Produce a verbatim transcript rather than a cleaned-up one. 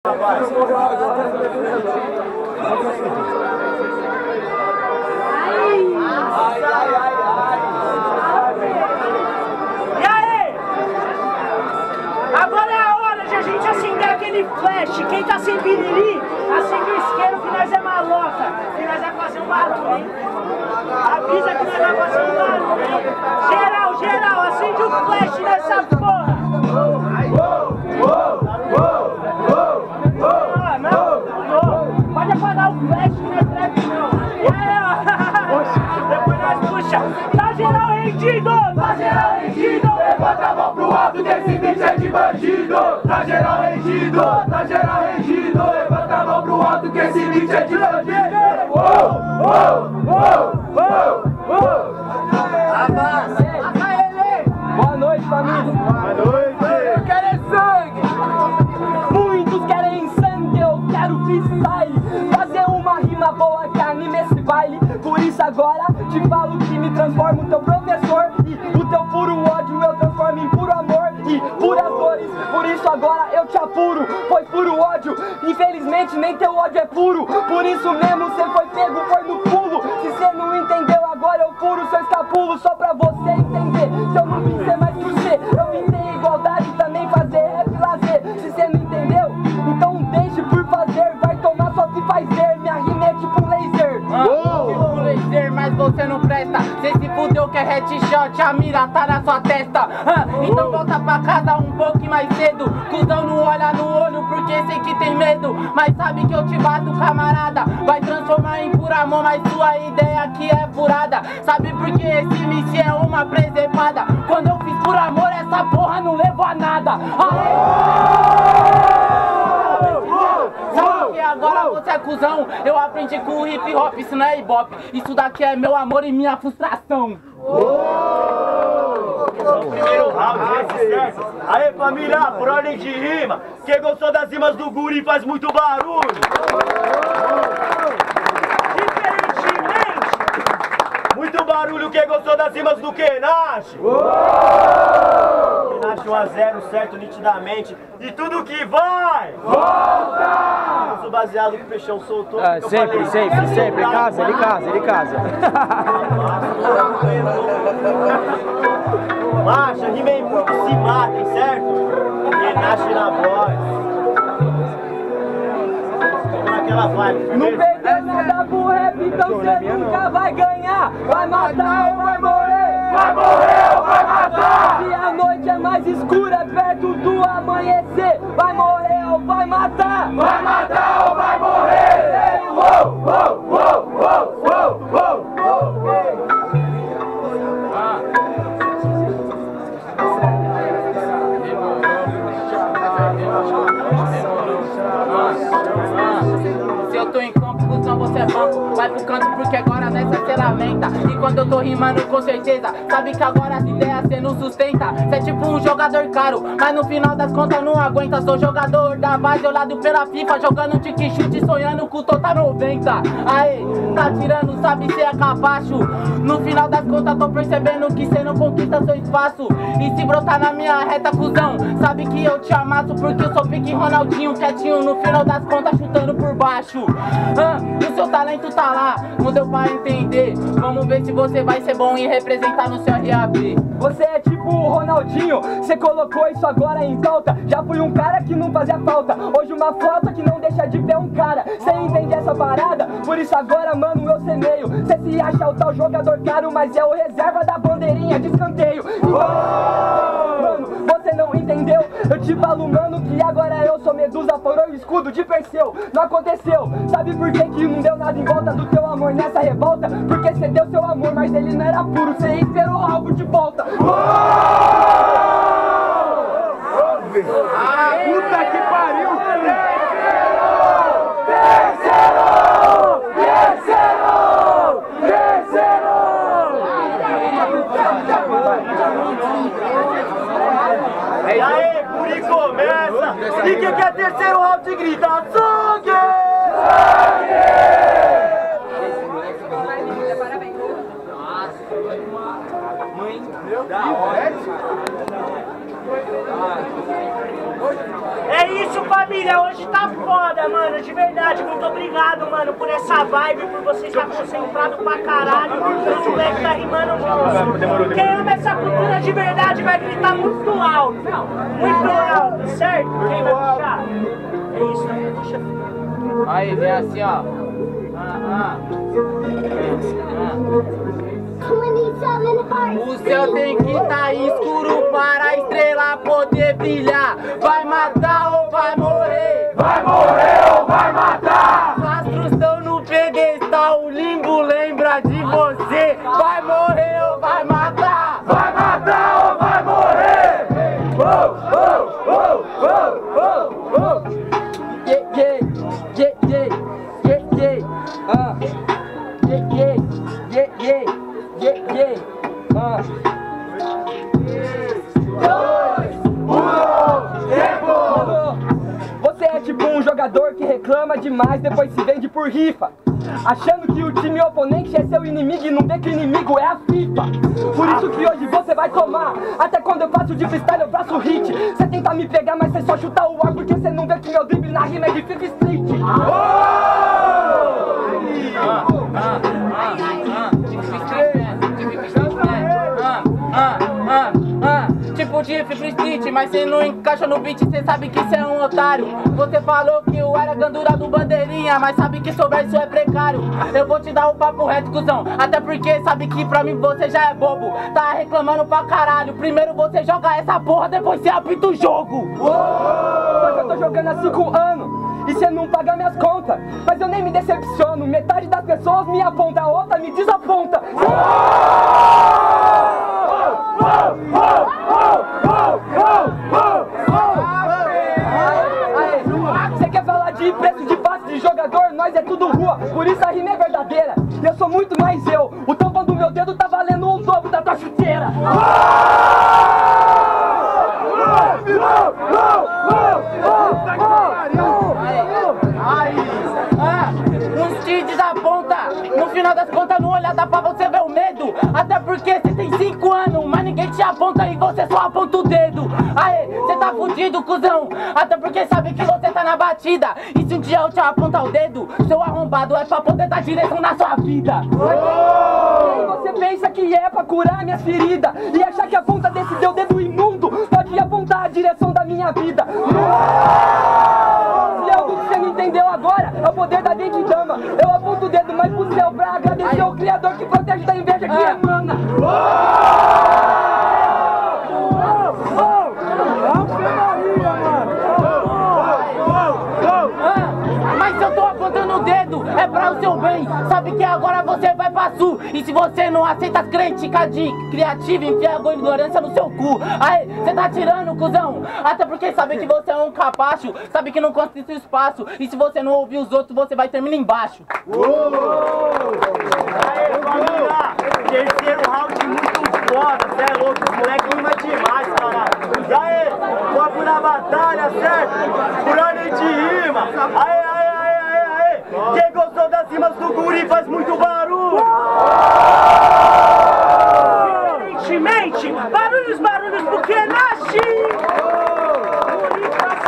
E aí? Agora é a hora de a gente acender aquele flash. Quem tá sem biriri, acende o isqueiro que nós é maloca. Que nós vai fazer um barulho, hein? Avisa que nós vai fazer um barulho, hein? Geral, geral, acende o flash nessa porra. Pode apagar o flash que não é trap não. E aí, ó. Depois nós puxa. Tá geral rendido, tá geral rendido. Levanta a mão pro alto desse bicho é de bandido. Tá geral rendido, tá geral rendido. Levanta a mão pro alto que esse bicho é de bandido. Uou, uou, uou, uou, uou. Avança. Boa noite, família. Boa noite. Eu quero é sangue. Muitos querem sangue, eu quero freestyle. Fazer uma rima boa que anime esse baile. Por isso agora te falo que me transformo teu professor. E o teu puro ódio eu transformo em puro amor e puras dores. Por isso agora eu te apuro, foi puro ódio. Infelizmente nem teu ódio é puro. Por isso mesmo cê foi pego, foi no pulo. Se cê não entendeu agora eu furo seu escapulo. Só pra você entender, se eu não vim ser mais que você, eu vim ter igualdade e também fazer rap lazer. Se cê não entendeu, então deixe por fazer. Vai tomar só se fazer, minha rima é tipo um laser. Ah, tipo um laser, mas você não presta. Cê se fudeu que é headshot, a mira tá na sua testa. Ah, então volta pra casa um pouco mais cedo. Cusão não olha no olho porque sei que tem medo. Mas sabe que eu te bato, camarada. Vai transformar em pura amor, mas sua ideia aqui é furada. Sabe por que esse M C é uma presepada? Quando eu fiz por amor, essa porra não levou a nada. Sabe que agora você é cuzão? Eu aprendi com o hip hop, isso não é ibope. Isso daqui é meu amor e minha frustração. Primeiro round, esse certo. Aê família, por ordem de rima. Quem gostou das rimas do Guri faz muito barulho. Diferentemente, muito barulho quem gostou das rimas do Kenashi. Kenashi um a zero, certo, nitidamente. E tudo que vai, volta! Eu sou baseado que o Peixão soltou. Ah, sempre, sempre, sempre, ele casa, ele casa, ele casa. Marcha, rimem muito, se matem, certo? Kenashi na voz. Naquela vibe, Não perdeu nada pro rap, então você nunca vai ganhar. Vai matar ou vai morrer? Vai morrer ou vai matar? Se a noite é mais escura, perto do amanhecer, vai morrer ou vai matar? Vai matar ou vai morrer? Uou, uou, uou, uou, uou, uou. Se eu tô em campo, cuzão, você é banco. Vai pro canto porque agora nessa cê lamenta. E quando eu tô rimando com certeza, sabe que agora as ideias cê não sustenta. Cê é tipo um jogador caro, mas no final das contas não aguenta. Sou jogador da base, olhado pela FIFA, jogando tique chute, sonhando com o total noventa. Aê, tá tirando, sabe cê é capacho. No final das contas tô percebendo que cê não conquista seu espaço. E se brotar na minha reta, cuzão, sabe que eu te amasso porque eu sou pique Ronaldinho, quietinho, no final das contas chutando por baixo. Ah, o seu talento tá lá, não deu pra entender. Vamos ver se você vai ser bom em representar no seu R A B. Você é tipo o Ronaldinho, você colocou isso agora em pauta. Já fui um cara que não fazia falta, hoje uma flauta que não deixa de ver um cara. Cê entende essa parada? Por isso agora, mano, eu semeio. Cê se acha o tal jogador caro, mas é o reserva da bandeirinha de escanteio. Oh! Mano, você não entendeu? Eu te falo, mano, que agora eu sou Medusa, furou o escudo de Perseu. Não aconteceu, sabe por que que não deu nada em volta do teu amor nessa revolta? Porque cê deu seu amor, mas ele não era puro, cê esperou algo de volta. Ah, puta que pariu! Terceiro! Terceiro! Terceiro! E aí, Guri começa! E quem quer terceiro round grita sangue! É isso, família, hoje foda, mano, de verdade, muito obrigado, mano, por essa vibe, por você estar concentrado pra caralho, os moleques tá rimando muito. Quem ama essa cultura de verdade vai gritar muito alto, muito alto, certo? Quem vai puxar? É isso, né? Puxa. Aí, vem assim, ó. Ah, ah. O céu tem que estar escuro para a estrela poder brilhar. Vai matar ou vai morrer? Vai morrer ou vai matar? Os astros estão no pedestal, o limbo lembra de você. Vai morrer ou vai matar? Vai matar ou vai morrer? Oh, oh, oh, oh, oh, oh. Yeah, yeah, yeah, yeah, yeah, yeah, ah, yeah, yeah, yeah, yeah, yeah, yeah, ah. Dois, um, tempo! Você é tipo um jogador que reclama demais, depois se vende por rifa, achando que o time oponente é seu inimigo e não vê que o inimigo é a FIFA. Por isso que hoje você vai tomar. Até quando eu faço de freestyle eu faço hit. Você tenta me pegar, mas você só chuta o ar, porque você não vê que meu drible na rima é de Fifth Street. Tipo de Fifth Street, mas cê não encaixa no beat, cê sabe que cê é um otário. Você falou que eu era gandura do bandeirinha, mas sabe que sobre isso é precário. Eu vou te dar o papo reto, cuzão, até porque sabe que pra mim você já é bobo. Tá reclamando pra caralho, primeiro você joga essa porra, depois cê apita o jogo. Só que eu tô jogando há cinco anos e cê não paga minhas contas, mas eu nem me decepciono. Metade das pessoas me aponta, a outra me desaponta. Você quer falar de preço de passe de jogador? Nós é tudo rua, por isso a rima é verdadeira. Eu sou muito mais eu, o tampão do meu dedo tá valendo o dobro da tua chuteira. Uns te desaponta, no final das contas no olhar dá pra você ver o medo. Até porque você tem cinco anos, mas ninguém te aponta e você só aponta o dedo. Aê, você tá fudido, cuzão, até porque sabe que você tá na batida. E se um dia eu te apontar o dedo, seu arrombado é pra poder dar direção na sua vida. E você pensa que é pra curar minhas feridas e achar que a ponta desse teu dedo imundo pode apontar a direção da minha vida. Se é algo que você não entendeu agora, é o poder da Genkidama. Eu aponto o dedo mais pro céu pra agradecer ao Criador que protege da inveja que emana. Mas se eu tô apontando o dedo, é pra o seu bem. Sabe que agora você vai pra sul. E se você não aceita as críticas de criativo, enfia a ignorância no seu cu. Aí, você tá tirando, cuzão. Até porque sabe que você é um capacho, sabe que não conquista espaço. E se você não ouvir os outros, você vai terminar embaixo. Aê, família! Terceiro round muito foda, cê é louco, os moleques rima demais, caralho. E aí, foco na batalha, certo? Por ordem de rima. Aê, aê, aê, aê, aê. Quem gostou das rimas do guri faz muito barulho. Evidentemente, barulhos, barulhos, porque nasce.